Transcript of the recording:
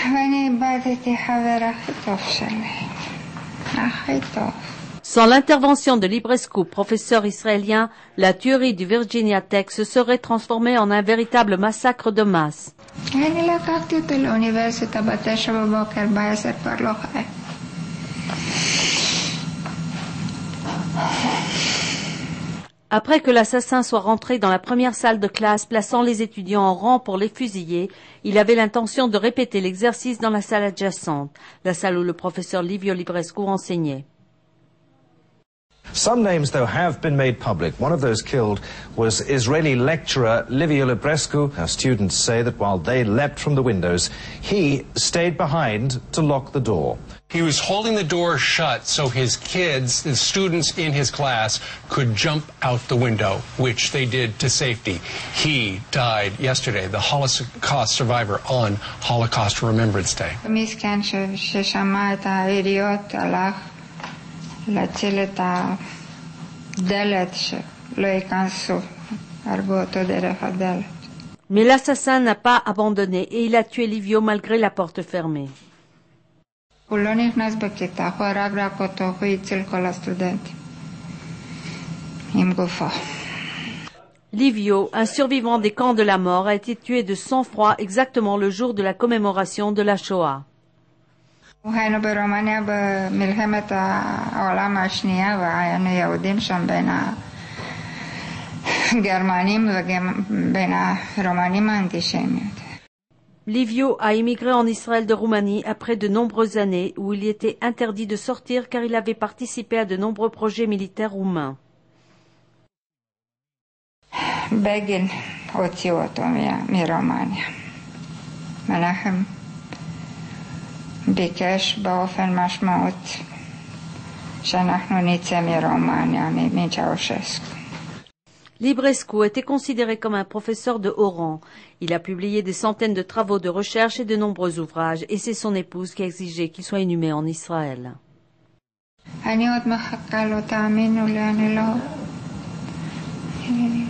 Sans l'intervention de Librescu, professeur israélien, la tuerie du Virginia Tech se serait transformée en un véritable massacre de masse. Après que l'assassin soit rentré dans la première salle de classe, plaçant les étudiants en rang pour les fusiller, il avait l'intention de répéter l'exercice dans la salle adjacente, la salle où le professeur Livio Librescu enseignait. Some names, though, have been made public. One of those killed was Israeli lecturer Livio Librescu. Our students say that while they leapt from the windows, he stayed behind to lock the door. He was holding the door shut so his kids, the students in his class, could jump out the window, which they did to safety. He died yesterday, the Holocaust survivor, on Holocaust Remembrance Day. Mais l'assassin n'a pas abandonné et il a tué Livio malgré la porte fermée. Livio, un survivant des camps de la mort, a été tué de sang-froid exactement le jour de la commémoration de la Shoah. Livio a immigré en Israël de Roumanie après de nombreuses années où il était interdit de sortir car il avait participé à de nombreux projets militaires roumains. Begin הוציא אותו מרומניה. מנחם ביקש באופן משמעות שאנחנו נצא מרומניה מצ'אושסקו. Librescu était considéré comme un professeur de haut rang. Il a publié des centaines de travaux de recherche et de nombreux ouvrages, et c'est son épouse qui a exigé qu'il soit inhumé en Israël. אני עוד מחכה לו, תאמינו לי, אני לא...